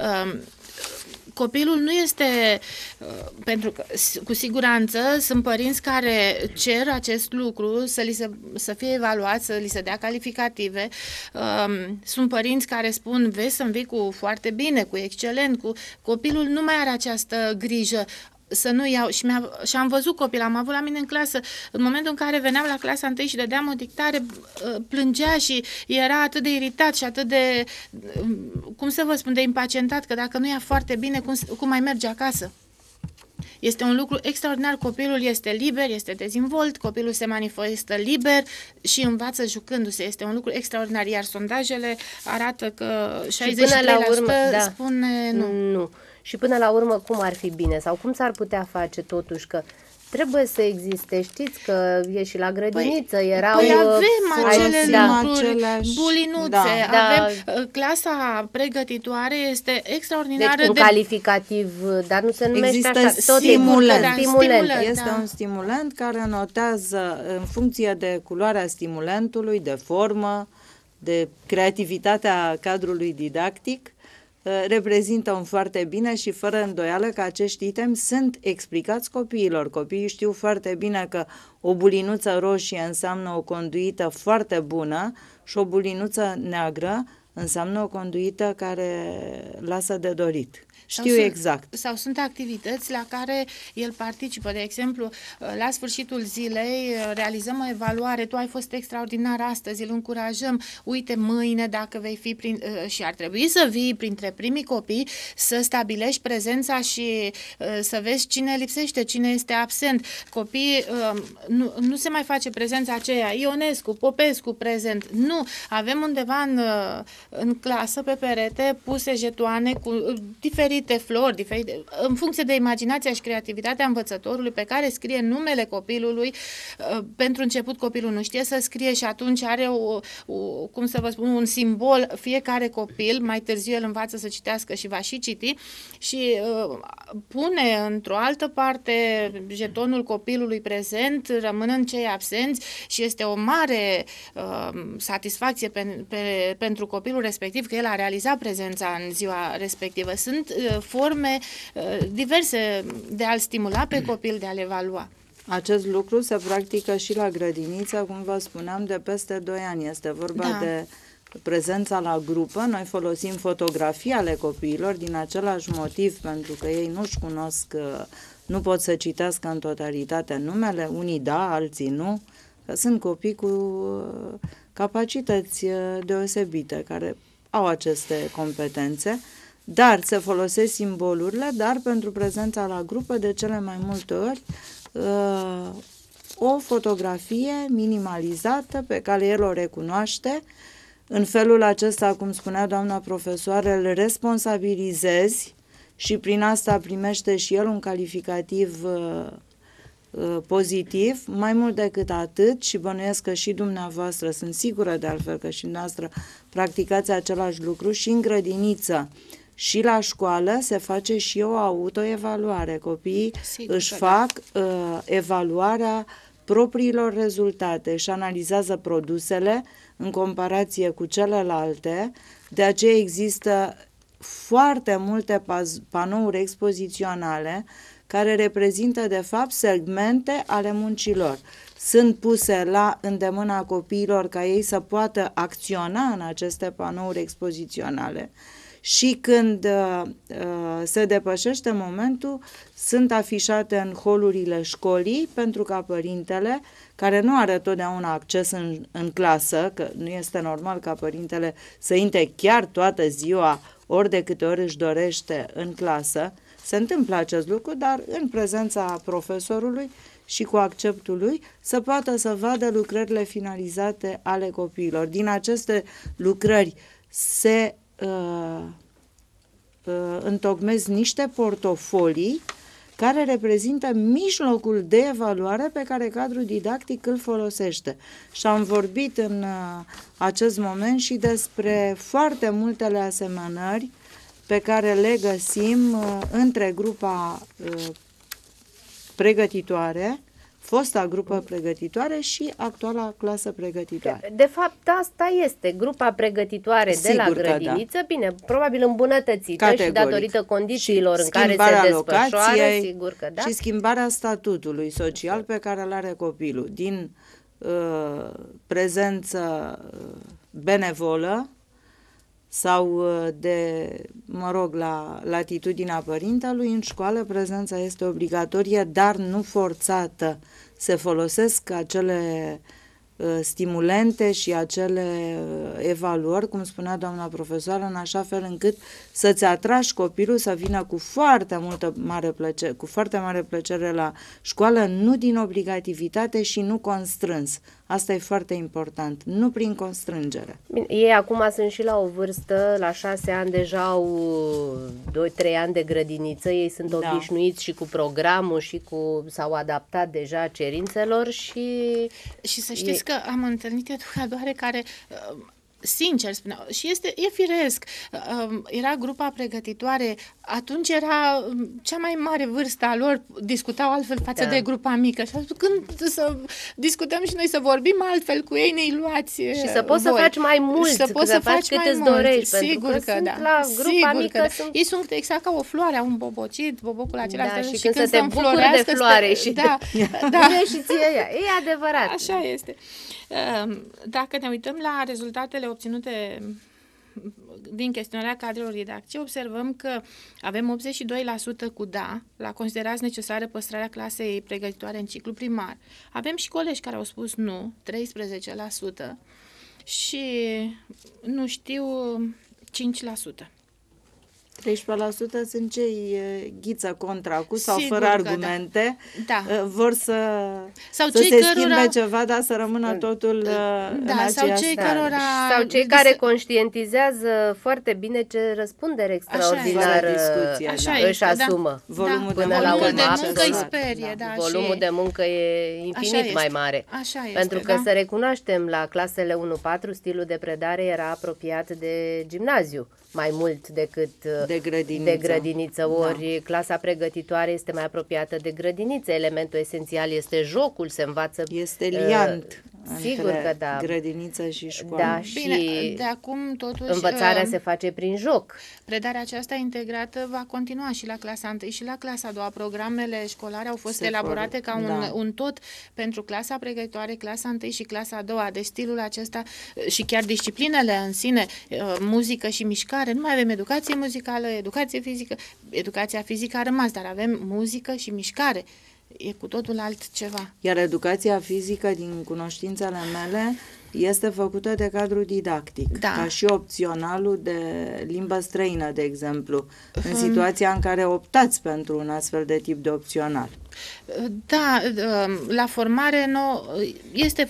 Copilul nu este, pentru că cu siguranță sunt părinți care cer acest lucru, să fie evaluat, să li se dea calificative. Sunt părinți care spun, vezi să învii cu foarte bine, cu excelent, copilul nu mai are această grijă să nu iau. Și am văzut copil, am avut la mine în clasă, în momentul în care veneam la clasa 1 și dădeam o dictare, plângea și era atât de iritat și atât de, cum să vă spun, de impacientat, că dacă nu ia foarte bine, cum mai merge acasă? Este un lucru extraordinar, copilul este liber, este dezvolt, copilul se manifestă liber și învață jucându-se. Este un lucru extraordinar, iar sondajele arată că 63% spune nu. Și până la urmă, cum ar fi bine sau cum s-ar putea face totuși, că trebuie să existe, știți că e și la grădiniță, erau... avem acele lucruri, bulinuțe, avem clasa pregătitoare, este extraordinară. Deci un calificativ, dar nu se numește așa, stimulant. Este un stimulant care notează în funcție de culoarea stimulentului, de formă, de creativitatea cadrului didactic, reprezintă un foarte bine și fără îndoială că acești itemi sunt explicați copiilor. Copiii știu foarte bine că o bulinuță roșie înseamnă o conduită foarte bună și o bulinuță neagră înseamnă o conduită care lasă de dorit. Știu exact. Sau sunt activități la care el participă. De exemplu, la sfârșitul zilei realizăm o evaluare. Tu ai fost extraordinar astăzi, îl încurajăm. Uite, mâine, dacă vei fi și ar trebui să vii printre primii copii, să stabilești prezența și să vezi cine lipsește, cine este absent. Copiii, nu se mai face prezența aceea. Ionescu, Popescu prezent. Nu. Avem undeva în clasă, pe perete, puse jetoane cu diferite diferite flori, diferite, în funcție de imaginația și creativitatea învățătorului, pe care scrie numele copilului. Pentru început copilul nu știe să scrie și atunci are cum să vă spun, un simbol. Fiecare copil, mai târziu el învață să citească și va și citi și pune într-o altă parte jetonul copilului prezent, rămânând cei absenți, și este o mare satisfacție pentru copilul respectiv că el a realizat prezența în ziua respectivă. Sunt forme diverse de a-l stimula pe copil, de a-l evalua. Acest lucru se practică și la grădiniță, cum vă spuneam, de peste 2 ani. Este vorba de prezența la grupă. Noi folosim fotografii ale copiilor din același motiv, pentru că ei nu-și cunosc, nu pot să citească în totalitate numele, unii da, alții nu, că sunt copii cu capacități deosebite, care au aceste competențe, dar se folosesc simbolurile, dar pentru prezența la grupă, de cele mai multe ori, o fotografie minimalizată pe care el o recunoaște. În felul acesta, cum spunea doamna profesoară, îl responsabilizezi și prin asta primește și el un calificativ pozitiv. Mai mult decât atât, și bănuiesc că și dumneavoastră, sunt sigură de altfel că și dumneavoastră practicați același lucru, și în grădiniță și la școală se face și o autoevaluare. Copiii își fac evaluarea propriilor rezultate și analizează produsele în comparație cu celelalte. De aceea există foarte multe panouri expoziționale care reprezintă de fapt segmente ale muncilor. Sunt puse la îndemâna copiilor ca ei să poată acționa în aceste panouri expoziționale. Și când se depășește momentul, sunt afișate în holurile școlii, pentru ca părintele, care nu are totdeauna acces în clasă, că nu este normal ca părintele să intre chiar toată ziua, ori de câte ori își dorește, în clasă, se întâmplă acest lucru, dar în prezența profesorului și cu acceptul lui, să poată să vadă lucrările finalizate ale copiilor. Din aceste lucrări se întocmesc niște portofolii care reprezintă mijlocul de evaluare pe care cadrul didactic îl folosește. Și am vorbit în acest moment și despre foarte multele asemănări pe care le găsim între grupa pregătitoare, fosta grupă pregătitoare și actuala clasă pregătitoare. De fapt, asta este grupa pregătitoare de la grădiniță, bine, probabil îmbunătățită și datorită condițiilor în care se desfășoară, sigur că da. Și schimbarea statutului social pe care îl are copilul, din prezență benevolă sau de, la latitudinea părintelui. În școală prezența este obligatorie, dar nu forțată. Se folosesc acele stimulente și acele evaluări, cum spunea doamna profesoară, în așa fel încât să-ți atragi copilul să vină cu foarte mare plăcere la școală, nu din obligativitate și nu constrâns. Asta e foarte important, nu prin constrângere. Bine, ei acum sunt și la o vârstă, la 6 ani deja au 2-3 ani de grădiniță, ei sunt obișnuiți și cu programul și s-au adaptat deja cerințelor și să știți că am întâlnit educatoare care sincer spuneau, și e firesc, era grupa pregătitoare, atunci era cea mai mare vârstă a lor, discutau altfel față de grupa mică și când să discutăm și noi, să vorbim altfel cu ei, ne-i luați și să poți să faci mai mult, să poți să faci cât îți dorești, sigur că da. La grupa mică ei sunt exact ca o floare, au un bobocit, bobocul acela și când să te bucuri de floare și da. și ție ea. E adevărat. Așa este. Dacă ne uităm la rezultatele obținute din chestionarea cadrelor didactice, observăm că avem 82% cu da, la considerați necesară păstrarea clasei pregătitoare în ciclu primar. Avem și colegi care au spus nu, 13%, și nu știu, 5%. 13% sunt cei ghiță contra cu sau Sigur fără că argumente, da. Vor să sau se schimbe ceva, dar să rămână totul în aceeași stare. Sau cei care conștientizează foarte bine ce răspundere extraordinară își asumă. Volumul de muncă îi sperie. Volumul de muncă e infinit mai mare. Pentru că să recunoaștem, la clasele 1-4 stilul de predare era apropiat de gimnaziu mai mult decât de grădiniță. Ori clasa pregătitoare este mai apropiată de grădiniță. Elementul esențial este jocul, se învață. Este liant sigur că da. Grădiniță și școală. Da, bine, și de acum totuși învățarea se face prin joc. Predarea aceasta integrată va continua și la clasa 1 și la clasa 2. Programele școlare au fost elaborate ca un tot pentru clasa pregătitoare, clasa 1 și clasa 2. Deci stilul acesta și chiar disciplinele în sine, muzică și mișcare. Nu mai avem educație muzicală, educație fizică. Educația fizică a rămas, dar avem muzică și mișcare. E cu totul altceva. Iar educația fizică, din cunoștințele mele, este făcută de cadru didactic, ca și opționalul de limbă străină, de exemplu, în situația în care optați pentru un astfel de tip de opțional. Da, la formare este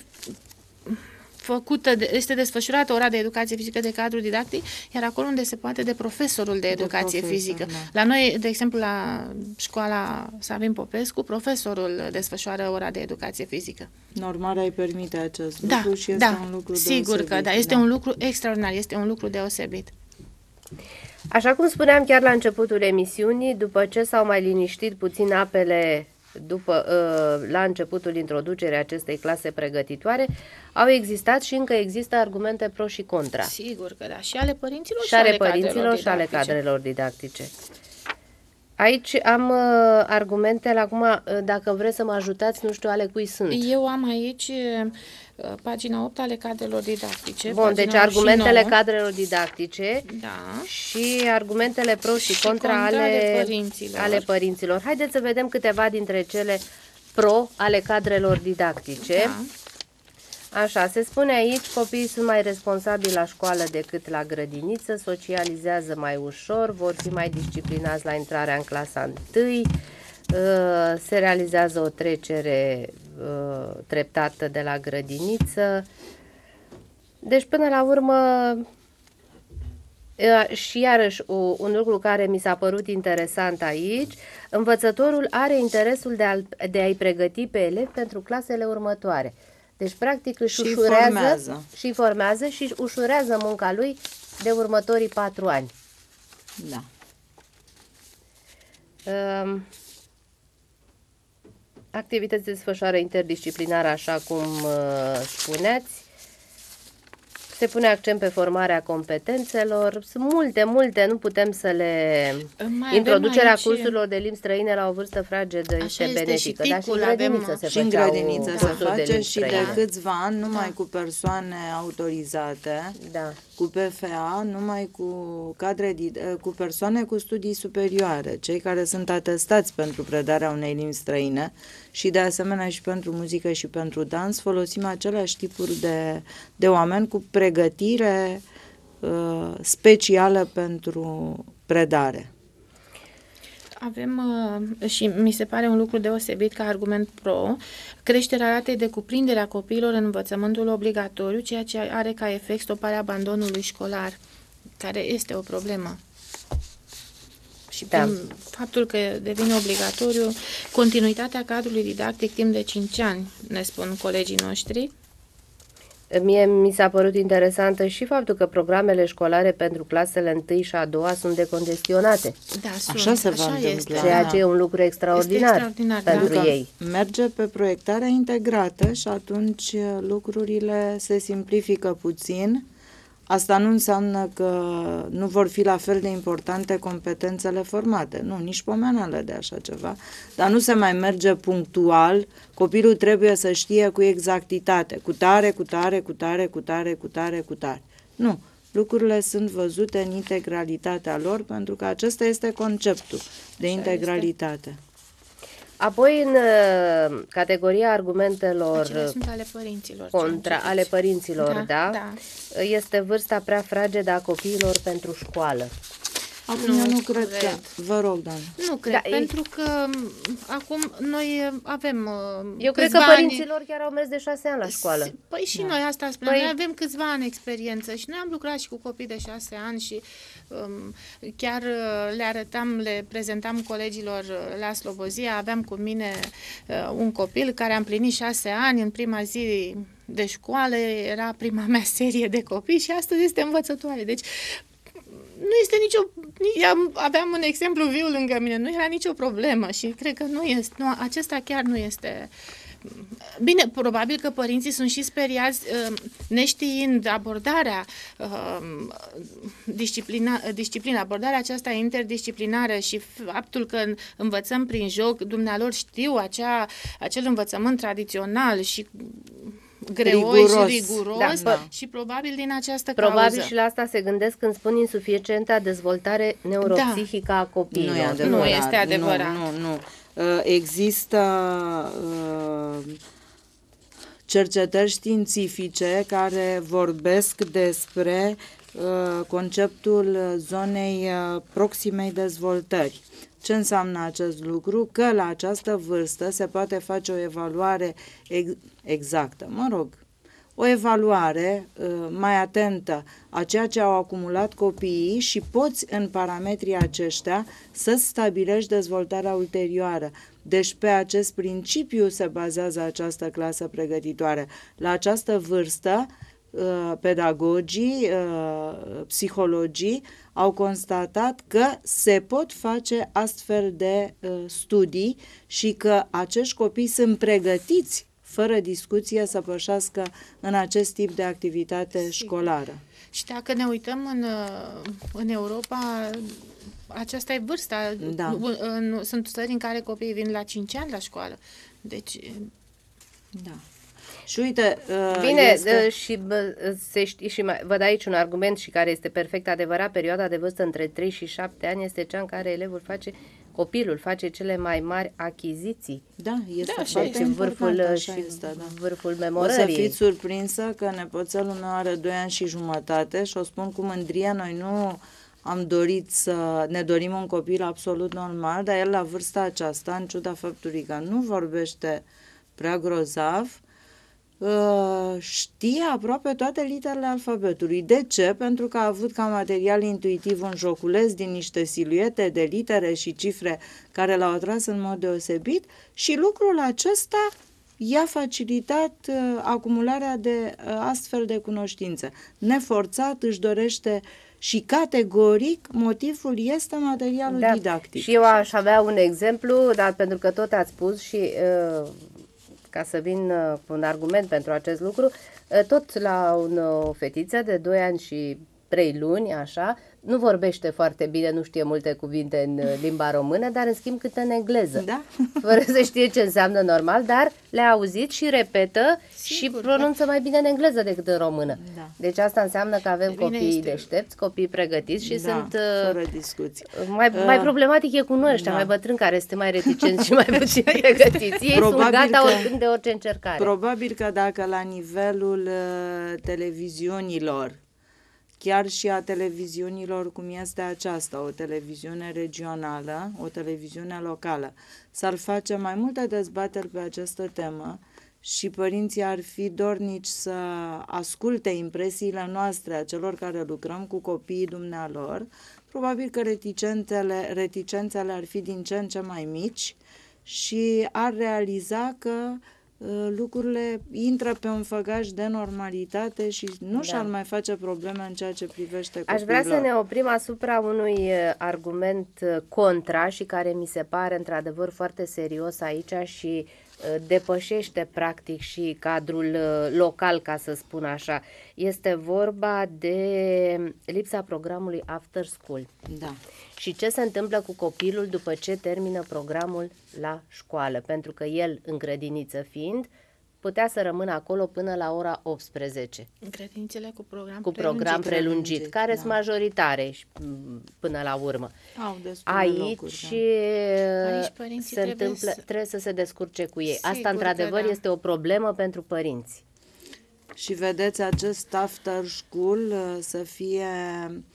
este desfășurată ora de educație fizică de cadru didactic, iar acolo unde se poate de profesorul de educație fizică. Da. La noi, de exemplu, la școala Savin Popescu, profesorul desfășoară ora de educație fizică. Normarea îi permite acest lucru și este un lucru sigur deosebit. Că da, este un lucru extraordinar, este un lucru deosebit. Așa cum spuneam chiar la începutul emisiunii, după ce s-au mai liniștit puțin apele la începutul introducerii acestei clase pregătitoare, au existat și încă există argumente pro și contra. Sigur că da, și ale părinților și ale cadrelor didactice. Aici am argumentele, acum dacă vreți să mă ajutați, nu știu ale cui sunt. Eu am aici pagina 8 ale cadrelor didactice. Bun, deci argumentele cadrelor didactice și argumentele pro și contra ale părinților. Haideți să vedem câteva dintre cele pro ale cadrelor didactice. Așa, se spune aici, copiii sunt mai responsabili la școală decât la grădiniță, socializează mai ușor, vor fi mai disciplinați la intrarea în clasa 1, se realizează o trecere treptată de la grădiniță. Deci, până la urmă, și iarăși un lucru care mi s-a părut interesant aici, învățătorul are interesul de a-i pregăti pe elevi pentru clasele următoare. Deci, practic, își formează și ușurează munca lui de următorii 4 ani. Da. Activități de desfășoară interdisciplinară, așa cum spuneați. Se pune accent pe formarea competențelor. Sunt multe, nu putem să le... Introducerea cursurilor de limbi străine la o vârstă fragedă este benefică. Dar și în grădiniță se face și de câțiva ani, numai cu persoane autorizate, cu PFA, numai cu persoane cu studii superioare, cei care sunt atestați pentru predarea unei limbi străine și de asemenea și pentru muzică și pentru dans, folosim aceleași tipuri de oameni cu pregătire specială pentru predare. Avem, și mi se pare un lucru deosebit ca argument pro, creșterea ratei de cuprindere a copiilor în învățământul obligatoriu, ceea ce are ca efect stoparea abandonului școlar, care este o problemă. Și prin faptul că devine obligatoriu, continuitatea cadrului didactic timp de 5 ani, ne spun colegii noștri. Mie mi s-a părut interesantă și faptul că programele școlare pentru clasele 1 și a 2 sunt decongestionate. Da, așa se va întâmpla. Ceea ce e un lucru extraordinar pentru ei. Merge pe proiectarea integrată și atunci lucrurile se simplifică puțin. Asta nu înseamnă că nu vor fi la fel de importante competențele formate. Nu, nici pomenele de așa ceva. Dar nu se mai merge punctual. Copilul trebuie să știe cu exactitate. Cu tare. Nu. Lucrurile sunt văzute în integralitatea lor, pentru că acesta este conceptul de integralitate. Apoi, în categoria argumentelor sunt ale părinților, ale părinților, este vârsta prea fragedă a copiilor pentru școală. Acum eu nu cred că... Vă rog, doamne. Nu cred, pentru că acum noi avem eu cred că părinților chiar au mers de 6 ani la școală. Păi și noi asta spunem. Noi avem câțiva ani experiență și noi am lucrat și cu copii de 6 ani și chiar le prezentam colegilor la Slobozia. Aveam cu mine un copil care a împlinit 6 ani în prima zi de școală, era prima mea serie de copii și astăzi este învățătoare. Deci nu este aveam un exemplu viu lângă mine, nu era nicio problemă și cred că acesta chiar nu este... Bine, probabil că părinții sunt și speriați, neștiind abordarea abordarea aceasta interdisciplinară și faptul că învățăm prin joc, dumnealor știu acel învățământ tradițional și greoi și riguros și probabil din această cauză. Probabil și la asta se gândesc când spun insuficienta dezvoltare neuropsihică a copiilor. Nu este adevărat. Nu. Există cercetări științifice care vorbesc despre conceptul zonei proximei dezvoltări. Ce înseamnă acest lucru? Că la această vârstă se poate face o evaluare exactă, o evaluare mai atentă a ceea ce au acumulat copiii și poți în parametrii aceștia să stabilești dezvoltarea ulterioară. Deci pe acest principiu se bazează această clasă pregătitoare. La această vârstă, pedagogii, psihologii au constatat că se pot face astfel de studii și că acești copii sunt pregătiți fără discuție să pășească în acest tip de activitate școlară. Și dacă ne uităm în Europa, aceasta e vârsta. Da. Sunt țări în care copiii vin la 5 ani la școală. Deci... Da. Și uite... Bine, se știe și văd aici un argument și care este perfect adevărat, perioada de vârstă între 3 și 7 ani este cea în care copilul face cele mai mari achiziții. Da, este foarte important, vârful memorării. O să fiți surprinsă că nepoțelul meu are 2 ani și jumătate și o spun cu mândrie, noi nu am dorit ne dorim un copil absolut normal, dar el la vârsta aceasta, în ciuda faptului că nu vorbește prea grozav, știe aproape toate literele alfabetului. De ce? Pentru că a avut ca material intuitiv un joculeț din niște siluete de litere și cifre care l-au atras în mod deosebit și lucrul acesta i-a facilitat acumularea de astfel de cunoștințe. Neforțat își dorește și categoric motivul este materialul didactic. Și eu aș avea un exemplu, dar pentru că tot ați spus și... ca să vin cu un argument pentru acest lucru, tot la o fetiță de 2 ani și 3 luni, așa, nu vorbește foarte bine, nu știe multe cuvinte în limba română, dar în schimb câte în engleză. Da? Fără să știe ce înseamnă normal, dar le-a auzit și repetă și pronunță mai bine în engleză decât în română. Da. Deci asta înseamnă că avem copii deștepți, copii pregătiți și sunt... fără discuții. Mai problematic e cu noi ăștia, mai bătrâni, care sunt mai reticenți și mai puțin pregătiți. Ei sunt gata oricând de orice încercare. Probabil că dacă la nivelul televiziunilor, chiar și a televiziunilor cum este aceasta, o televiziune regională, o televiziune locală, s-ar face mai multe dezbateri pe această temă și părinții ar fi dornici să asculte impresiile noastre a celor care lucrăm cu copiii dumnealor, probabil că reticențele ar fi din ce în ce mai mici și ar realiza că lucrurile intră pe un făgaș de normalitate și nu și-ar mai face probleme în ceea ce privește copiilor. Aș vrea să ne oprim asupra unui argument contra și care mi se pare într-adevăr foarte serios aici și depășește practic și cadrul local, ca să spun așa. Este vorba de lipsa programului after school. Da. Și ce se întâmplă cu copilul după ce termină programul la școală, pentru că el, în grădiniță fiind, putea să rămână acolo până la ora 18. În grădinițele cu program prelungit, care sunt majoritare până la urmă. Aici părinții trebuie să se descurce cu ei. Asta, într-adevăr, este o problemă pentru părinți. Și vedeți, acest after school să fie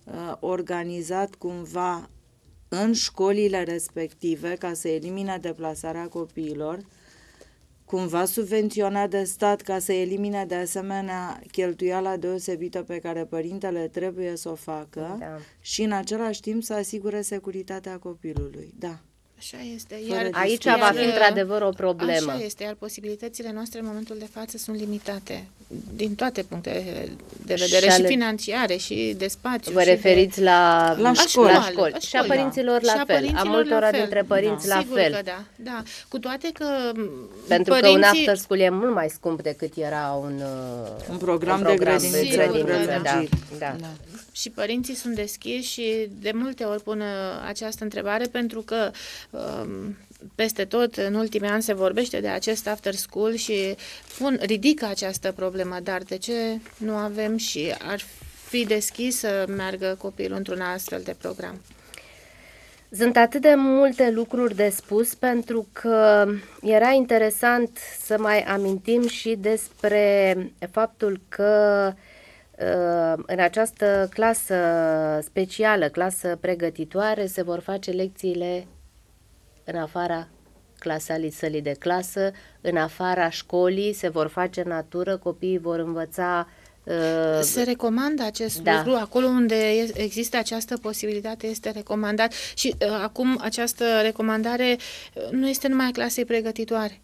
organizat cumva în școlile respective ca să elimine deplasarea copiilor, cumva subvenționat de stat ca să elimine de asemenea cheltuiala deosebită pe care părintele trebuie să o facă, Da. și în același timp să asigure securitatea copilului. Da. Așa este. Aici va fi într-adevăr o problemă. Așa este, iar posibilitățile noastre în momentul de față sunt limitate din toate punctele de vedere, și financiare, și de spațiu. Vă referiți la școli. Și a părinților la fel, a multora dintre părinți la Sigur fel. că da, da. Cu toate că Pentru că un after school e mult mai scump decât era un program de grădiniță da. Da. Și părinții sunt deschiși și de multe ori pun această întrebare, pentru că peste tot în ultimii ani se vorbește de acest after school și ridică această problemă, dar de ce nu avem și ar fi deschis să meargă copilul într-un astfel de program? Sunt atât de multe lucruri de spus, pentru că era interesant să mai amintim și despre faptul că în această clasă specială, clasă pregătitoare, se vor face lecțiile în afara sălii de clasă, în afara școlii, se vor face în natură, copiii vor învăța. Se recomandă acest lucru, acolo unde există această posibilitate este recomandat, și acum această recomandare nu este numai a clasei pregătitoare.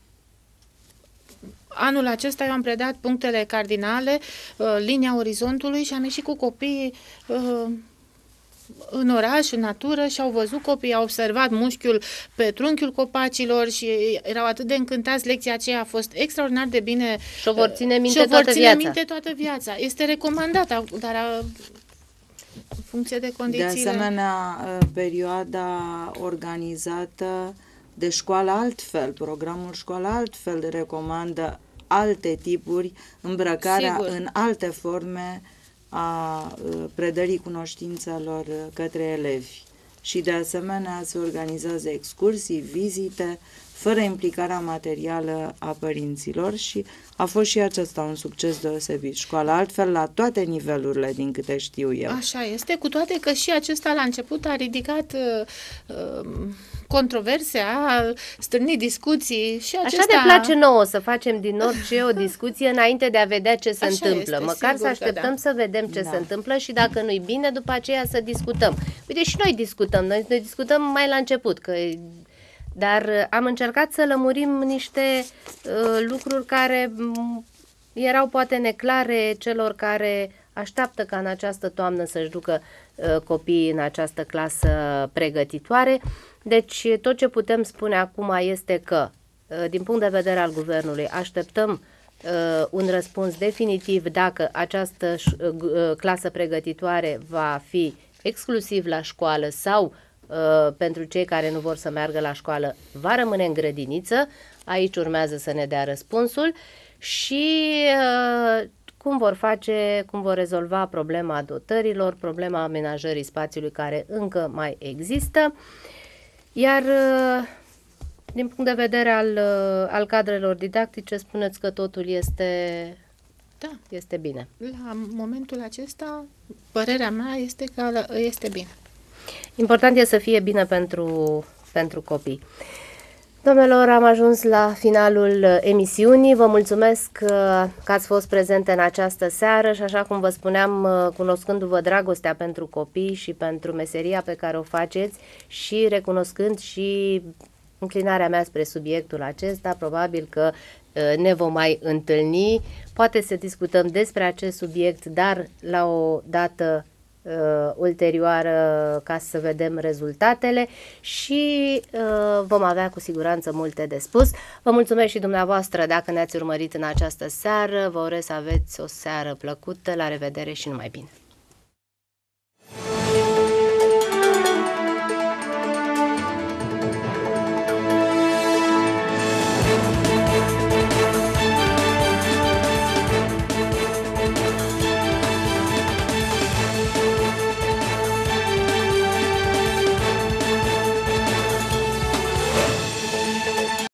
Anul acesta eu am predat punctele cardinale, linia orizontului, și am ieșit cu copiii în oraș, în natură, și au văzut copiii, au observat mușchiul pe trunchiul copacilor și erau atât de încântați. Lecția aceea a fost extraordinar de bine. Și o vor ține minte toată viața. Este recomandat, dar în funcție de condițiile. De asemenea, perioada organizată de școală altfel, programul școală altfel recomandă alte tipuri, îmbrăcarea în alte forme a predării cunoștințelor către elevi. Și de asemenea se organizează excursii, vizite, fără implicarea materială a părinților, și a fost și acesta un succes deosebit. Școala altfel la toate nivelurile, din câte știu eu. Așa este, cu toate că și acesta la început a ridicat controverse, a stârnit discuții și acesta... Așa ne place nouă să facem din orice o discuție înainte de a vedea ce se întâmplă. Măcar să așteptăm să vedem ce se întâmplă și dacă nu-i bine, după aceea să discutăm. Uite, și noi discutăm, noi discutăm mai la început, dar am încercat să lămurim niște lucruri care erau poate neclare celor care așteaptă ca în această toamnă să-și ducă copiii în această clasă pregătitoare. Deci tot ce putem spune acum este că, din punct de vedere al guvernului, așteptăm un răspuns definitiv dacă această clasă pregătitoare va fi exclusiv la școală sau pentru cei care nu vor să meargă la școală va rămâne în grădiniță. Aici urmează să ne dea răspunsul și cum vor rezolva problema dotărilor, problema amenajării spațiului care încă mai există. Iar din punct de vedere al cadrelor didactice, spuneți că totul este bine. La momentul acesta, părerea mea este că este bine. Important e să fie bine pentru copii. Doamnelor, am ajuns la finalul emisiunii. Vă mulțumesc că ați fost prezente în această seară și, așa cum vă spuneam, cunoscându-vă dragostea pentru copii și pentru meseria pe care o faceți și recunoscând și înclinarea mea spre subiectul acesta, probabil că ne vom mai întâlni. Poate să discutăm despre acest subiect, dar la o dată ulterioară, ca să vedem rezultatele și vom avea cu siguranță multe de spus. Vă mulțumesc și dumneavoastră dacă ne-ați urmărit în această seară. Vă urez să aveți o seară plăcută. La revedere și numai bine!